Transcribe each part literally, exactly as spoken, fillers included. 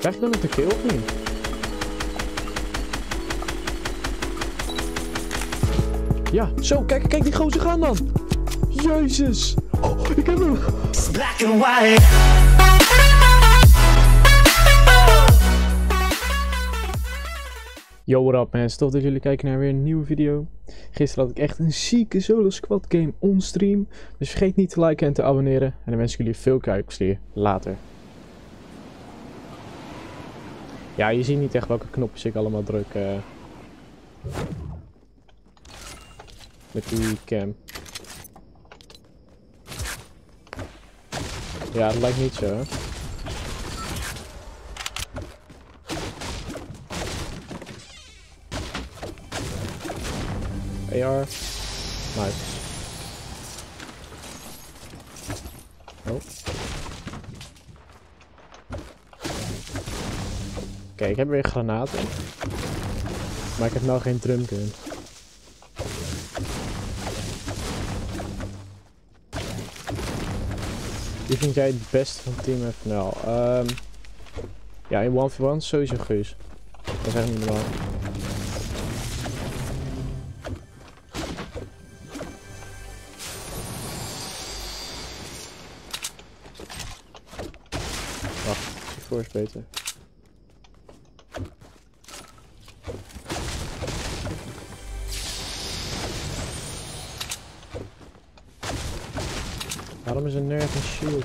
Krijg ik dan nog de kill of niet? Ja, zo, kijk, kijk die gozer gaan dan. Jezus. Oh, ik heb hem. Black and white. Yo, what up mensen, tof dat jullie kijken naar weer een nieuwe video. Gisteren had ik echt een zieke solo squad game on stream. Dus vergeet niet te liken en te abonneren. En dan wens ik jullie veel kijkplezier later. Ja, je ziet niet echt welke knopjes ik allemaal druk. Uh, met die cam. Ja, dat lijkt niet zo, hè. A R. Nice. Oh. Oké, okay, ik heb weer granaten. Maar ik heb nou geen drumgun. Wie vind jij het beste van Team F N L? Um, ja, in one v one sowieso Guus. Dat is echt niet normaal. Wacht, C vier is beter. Waarom is er nergens een shield?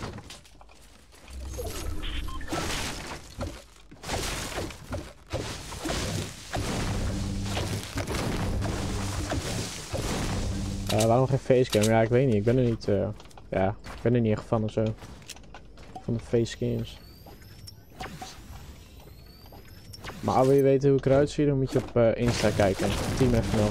Uh, waarom geen facecam? Ja, ik weet niet. Ik ben er niet. Uh, ja, ik ben er niet echt van of zo. Van de facecams. Maar wil je weten hoe ik eruit zie, dan moet je op uh, Insta kijken. Team F N L.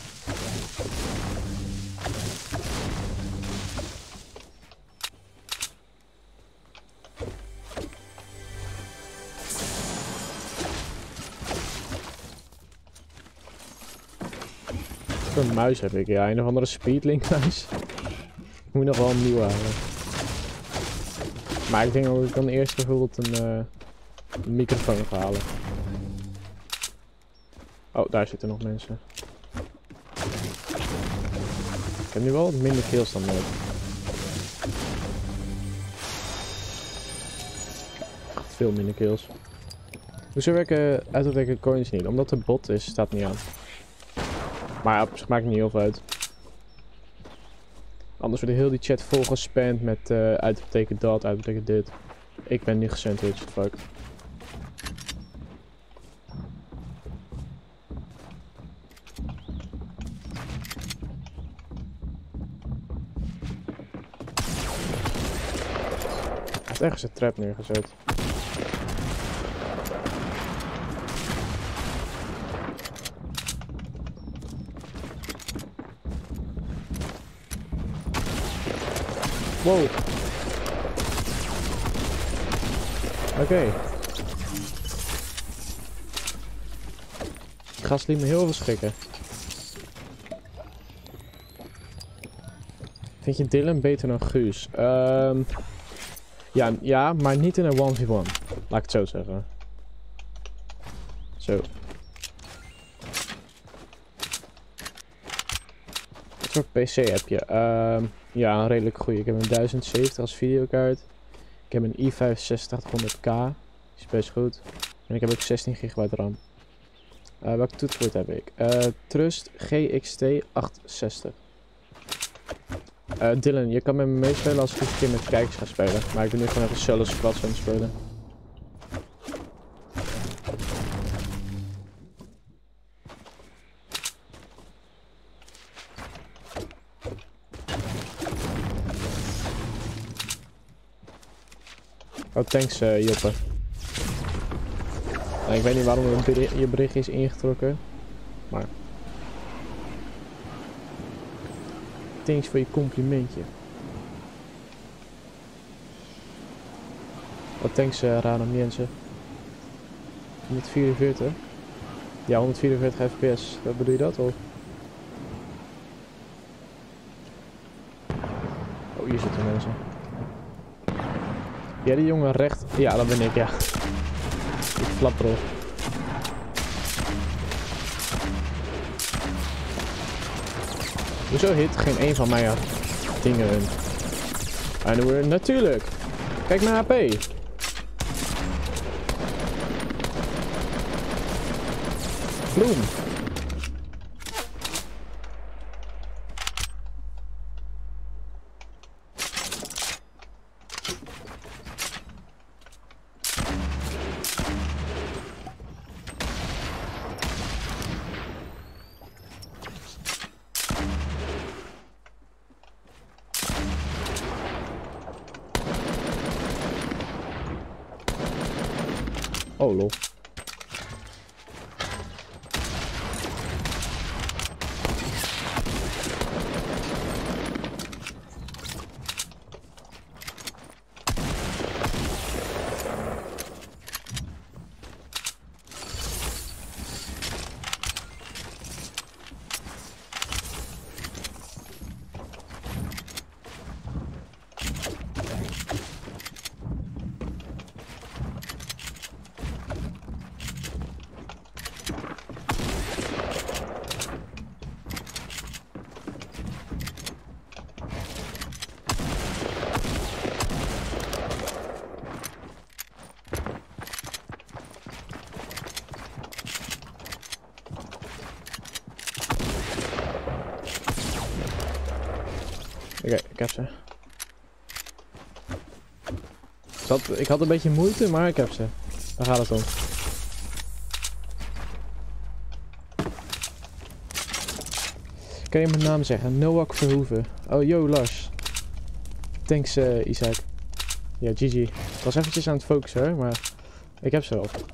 Een muis heb ik, ja, een of andere Speedlink muis. Ik moet nog wel een nieuwe halen. Maar ik denk dat ik dan eerst bijvoorbeeld een, uh, een microfoon ga halen. Oh, daar zitten nog mensen. Ik heb nu wel wat minder kills dan net. Echt veel minder kills. Hoezo werken uitwerken coins niet? Omdat de bot is, staat niet aan. Maar op zich maakt het niet heel veel uit. Anders wordt heel die chat vol gespamd met uh, uit betekent dat, uit betekent dit. Ik ben niet gesandwiched, fuck. Hij heeft ergens een trap neergezet. Wow. Oké. Okay. Die gast liet me heel veel schrikken. Vind je Dylan beter dan Guus? Um, ja, ja, maar niet in een one v one. Laat ik het zo zeggen. Zo. Wat voor P C heb je? Um, ja, een redelijk goede. Ik heb een duizend zeventig als videokaart. Ik heb een i vijf zesentachtighonderd K. Die is best goed. En ik heb ook zestien gigabyte RAM. Uh, welk toetsenbord heb ik? Uh, Trust G X T achthonderdzestig. Uh, Dylan, je kan met me meespelen als ik een keer met kijkers ga spelen. Maar ik ben nu gewoon even solo squads aan het spelen. Oh, thanks uh, Joppe. Nou, ik weet niet waarom bericht, je bericht is ingetrokken. Maar... thanks voor je complimentje. Oh, thanks uh, Radam Jensen. honderdvierenveertig? Ja, honderdvierenveertig F P S. Wat bedoel je dat al? Oh, hier zitten mensen. Ja, die jongen recht. Ja, dat ben ik, ja. Ik flap erop. Hoezo hit geen een van mijn dingen hun? En we natuurlijk. Kijk naar H P. Bloem. Oh lol. Oké, okay, ik heb ze. Ik had, ik had een beetje moeite, maar ik heb ze. Daar gaat het om. Kan je mijn naam zeggen? Noak Verhoeven. Oh, yo Lars. Thanks uh, Isaac. Ja, G G. Ik was eventjes aan het focussen hoor, maar ik heb ze wel. Oké,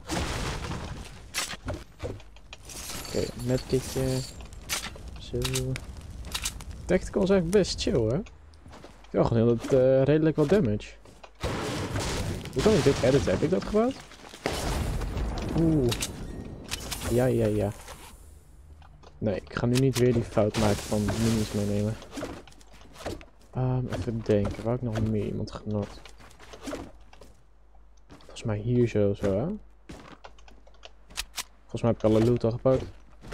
okay, medkitje. Zo. Tactical is echt best chill hoor. Ja, gewoon heel het uh, redelijk wat damage. Hoe kan ik dit editen? Heb ik dat gebouwd? Oeh. Ja, ja, ja. Nee, ik ga nu niet weer die fout maken van minis meenemen. Um, even denken, waar ik nog meer iemand genokt? Volgens mij hier zo, zo hè? Volgens mij heb ik alle loot al gepakt.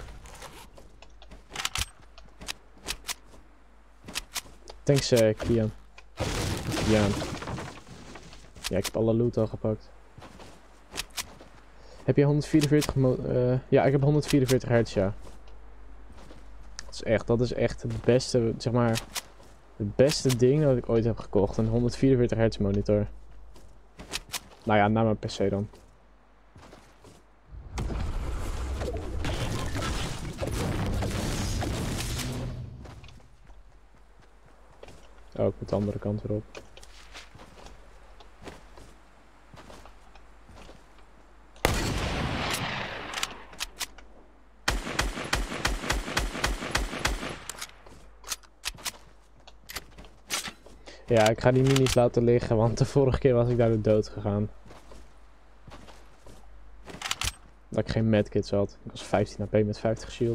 Thanks uh, Kian. Kian. Ja, ik heb alle loot al gepakt. Heb je honderdvierenveertig mo uh, ja, ik heb honderdvierenveertig hertz, ja. Dat is echt, dat is echt het beste, zeg maar, het beste ding dat ik ooit heb gekocht. Een honderdvierenveertig hertz monitor. Nou ja, naar mijn P C dan. Oh, ik moet de andere kant weer op. Ja, ik ga die minis laten liggen, want de vorige keer was ik daar de dood gegaan. Dat ik geen medkits had. Ik was vijftien H P met vijftig shield.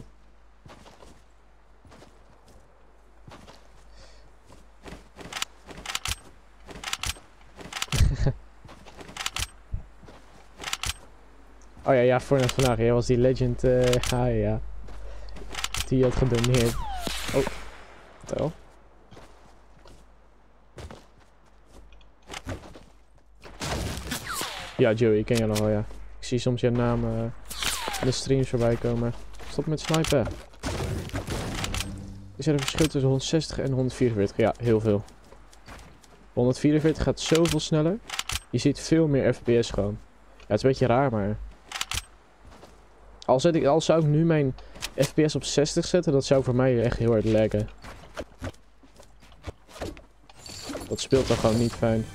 Oh ja, ja, voor net vandaag. Jij was die legend. Uh, ja, ja. Die had gedoneerd. Oh, vertel. Ja, Joey, ik ken je nog wel, ja. Ik zie soms je naam uh, in de streams voorbij komen. Stop met snipen. Is er een verschil tussen honderdzestig en honderdvierenveertig? Ja, heel veel. honderdvierenveertig gaat zoveel sneller. Je ziet veel meer F P S gewoon. Ja, het is een beetje raar, maar... Al, zet ik, al zou ik nu mijn F P S op zestig zetten, dat zou voor mij echt heel hard laggen. Dat speelt dan gewoon niet fijn.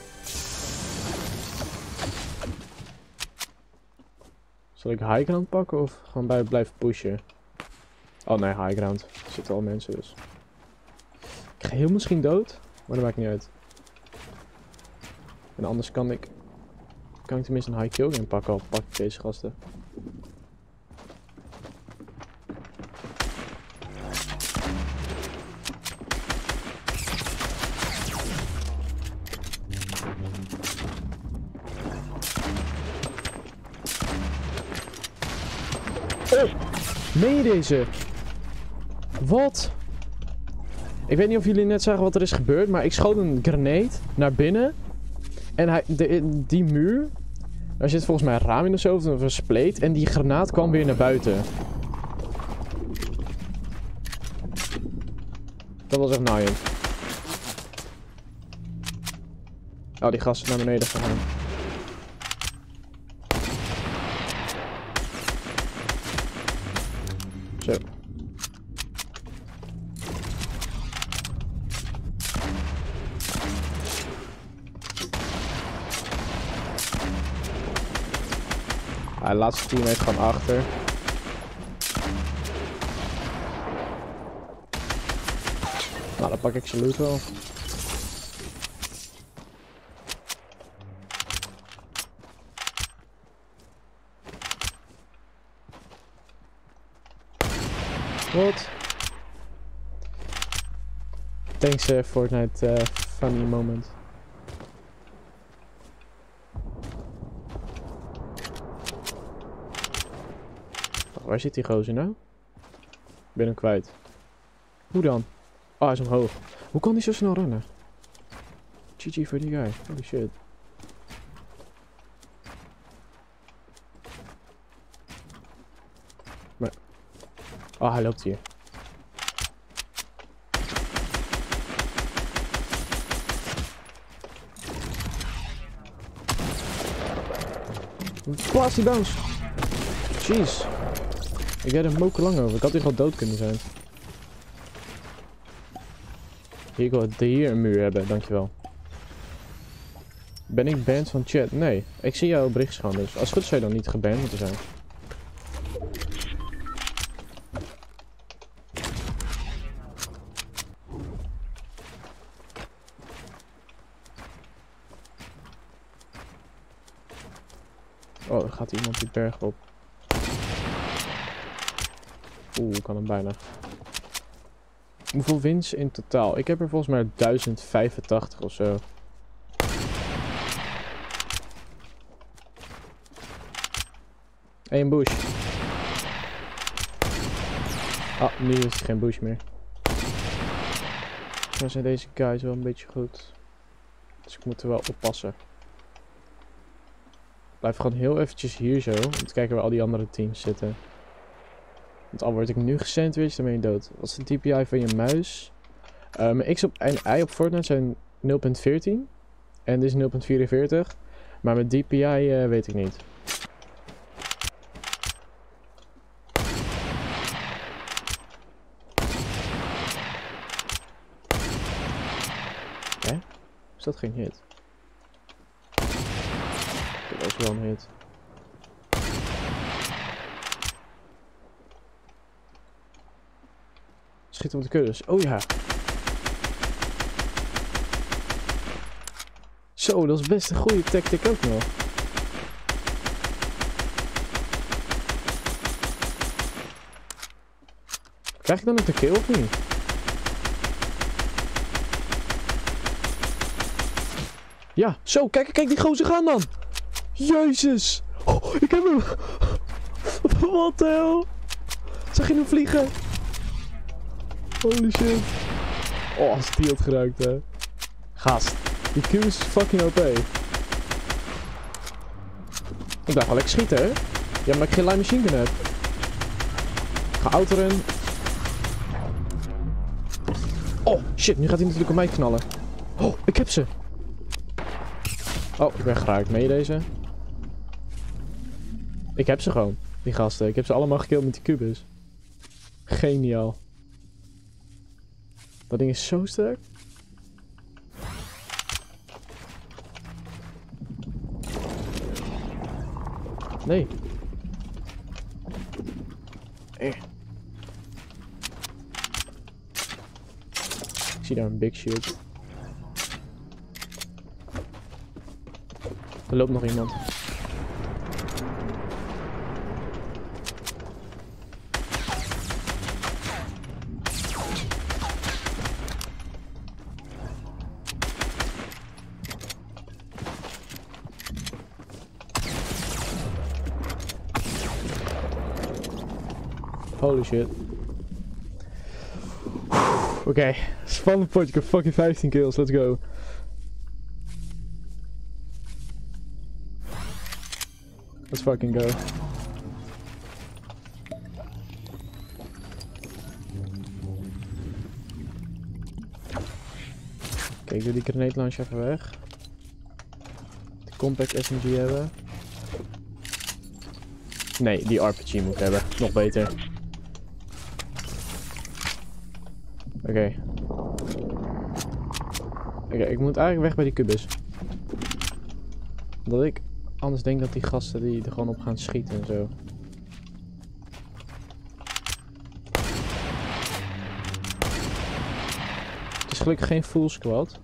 Zal ik high ground pakken of gewoon bij blijven pushen? Oh nee, high ground. Er zitten al mensen dus. Ik ga heel misschien dood, maar dat maakt niet uit. En anders kan ik... Kan ik tenminste een high kill game pakken, al pak ik deze gasten. Oh! Meen je deze? Wat? Ik weet niet of jullie net zagen wat er is gebeurd, maar ik schoot een grenade naar binnen. En hij, de, die muur, daar zit volgens mij een raam in of zo, of een spleet. En die granaat kwam weer naar buiten. Dat was echt naaiend. Oh, die gast is naar beneden gegaan. Zo. Ah, de laatste teammate gewoon achter. Nou, dan pak ik zijn loot wel. Wat? Thanks uh, Fortnite uh, funny moment. Oh, waar zit die gozer nou? Ik ben hem kwijt. Hoe dan? Oh, hij is omhoog. Hoe kan hij zo snel rennen? G G voor die guy. Holy shit. Maar... Oh, hij loopt hier. Plaats die bounce. Jeez. Ik heb er moken lang over. Ik had hier gewoon dood kunnen zijn. Hier, ik wil hier een muur hebben, dankjewel. Ben ik banned van chat? Nee. Ik zie jouw bericht gewoon dus. Als het goed is zou je dan niet geband moeten zijn. Oh, er gaat iemand die berg op. Oeh, kan hem bijna. Hoeveel wins in totaal? Ik heb er volgens mij duizend vijfentachtig of zo. Hey, een bush. Ah, nu is het geen bush meer. Dan zijn deze guys wel een beetje goed. Dus ik moet er wel oppassen. Ik blijf gewoon heel eventjes hier zo. Om te kijken waar al die andere teams zitten. Want al word ik nu gesandwiched, dan ben je dood. Wat is de D P I van je muis? Uh, mijn X op, en Y op Fortnite zijn nul punt veertien. En dit is nul punt vierenveertig. Maar mijn D P I uh, weet ik niet. Hè? Is dat geen hit? Dat was wel een hit. Schiet op de kudders. Oh ja. Zo, dat is best een goede tactic ook nog. Krijg ik dan ook de kill of niet? Ja, zo, kijk, kijk die gozer gaan dan. Jezus. Oh, ik heb hem. Wat de hel. Zag je hem vliegen? Holy shit. Oh, als die had geraakt, hè. Gast. Die Q is fucking O P. Ik blijf wel lekker schieten, hè. Ja, maar ik geen light machine gun heb. Ik ga autorennen. Oh, shit. Nu gaat hij natuurlijk op mij knallen. Oh, ik heb ze. Oh, ik ben geraakt. Meen je deze? Ik heb ze gewoon. Die gasten. Ik heb ze allemaal gekilld met die kubus. Geniaal. Dat ding is zo sterk. Nee. Eh. Ik zie daar een big shield. Er loopt nog iemand. Holy shit. Oké, okay. Spannend potje. Ik heb fucking vijftien kills. Let's go. Let's fucking go. Oké, ik doe die grenade launcher even weg. De compact S M G hebben. Nee, die R P G moet ik hebben. Nog beter. Oké. Okay. Oké, okay, ik moet eigenlijk weg bij die kubus. Dat ik anders denk dat die gasten die er gewoon op gaan schieten en zo. Het is gelukkig geen full squad.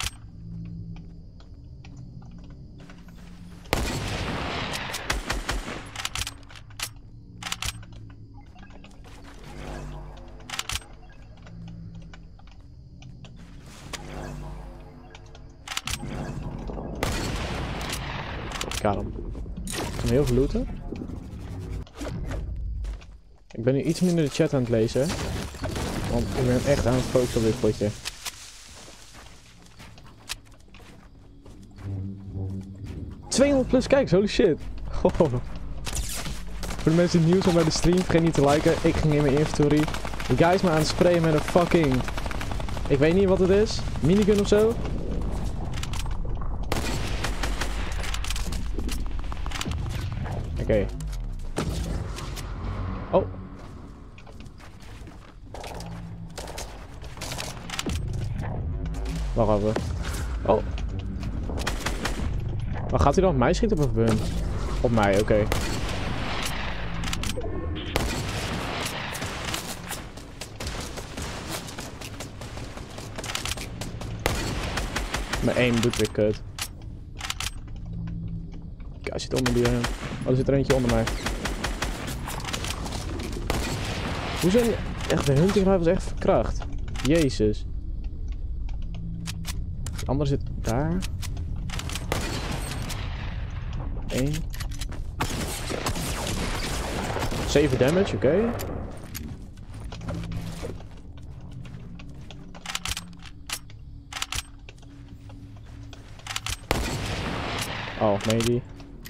Got hem. Ik kan heel veel looten. Ik ben nu iets minder de chat aan het lezen. Want ik ben echt aan het focussen op dit potje. tweehonderd plus kijkers, holy shit. Oh. Voor de mensen die nieuw zijn bij de stream, vergeet niet te liken. Ik ging in mijn inventory. Die guy is me aan het sprayen met een fucking... Ik weet niet wat het is. Minigun of zo. Oké. Okay. Oh. Wacht even. Oh. Maar gaat hij dan op mij schieten of op hun? Op mij, oké. Okay. Mijn aim doet weer kut. Kijk, hij zit onder die... Uh... Oh, er zit er eentje onder mij. Hoe zijn... Echt, de hunting rifle is echt verkracht. Jezus. De andere zit daar. Eén. zeven damage, oké. Okay. Oh, maybe.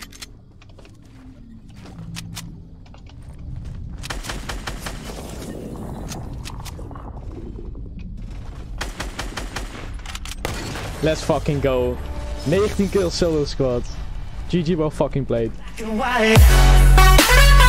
Let's fucking go. negentien kills solo squad. G G well fucking played.